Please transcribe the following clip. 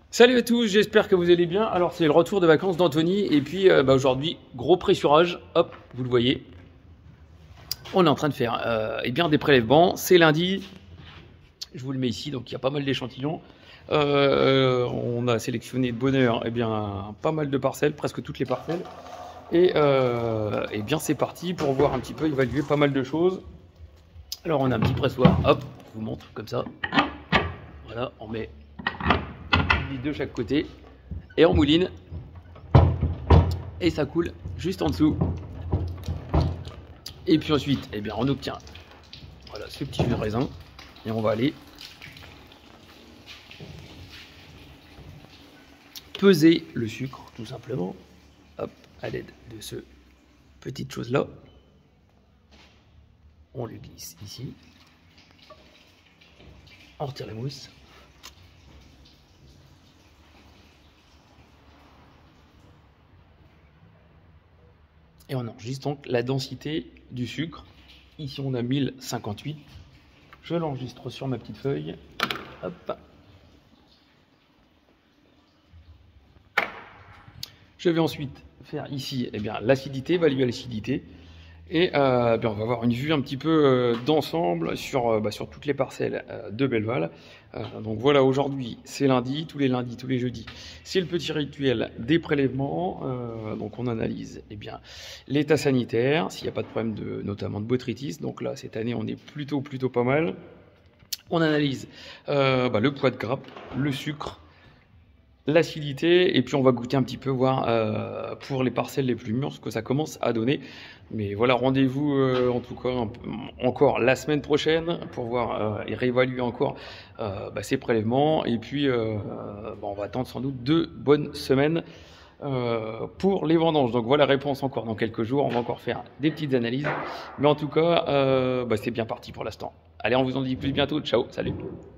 Salut à tous, j'espère que vous allez bien. Alors c'est le retour de vacances d'Anthony et puis aujourd'hui gros pressurage, hop, vous le voyez. On est en train de faire eh bien des prélèvements, c'est lundi, je vous le mets ici, donc il y a pas mal d'échantillons. On a sélectionné de bonne heure eh bien, pas mal de parcelles, presque toutes les parcelles. Et eh bien c'est parti pour voir un petit peu, évaluer pas mal de choses. Alors on a un petit pressoir, hop, je vous montre comme ça. Voilà, on met de chaque côté et on mouline et ça coule juste en dessous. Et puis ensuite eh bien on obtient voilà ce petit jus de raisin et on va aller peser le sucre tout simplement, hop, à l'aide de ce petite chose là. On le glisse ici, on retire la mousse. Et on enregistre donc la densité du sucre. Ici on a 1058. Je l'enregistre sur ma petite feuille. Hop. Je vais ensuite faire ici eh bien l'acidité, évaluer l'acidité. Et on va avoir une vue un petit peu d'ensemble sur toutes les parcelles de Belleval. Donc voilà, aujourd'hui c'est lundi, tous les lundis, tous les jeudis, c'est le petit rituel des prélèvements. Donc on analyse eh bien l'état sanitaire, s'il n'y a pas de problème notamment de botrytis. Donc là cette année on est plutôt pas mal. On analyse le poids de grappe, le sucre, l'acidité, et puis on va goûter un petit peu, voir pour les parcelles les plus mûres ce que ça commence à donner. Mais voilà, rendez-vous en tout cas encore la semaine prochaine pour voir et réévaluer encore ces prélèvements. Et puis on va attendre sans doute 2 bonnes semaines pour les vendanges. Donc voilà la réponse encore dans quelques jours. On va encore faire des petites analyses. Mais en tout cas, c'est bien parti pour l'instant. Allez, on vous en dit plus bientôt. Ciao, salut.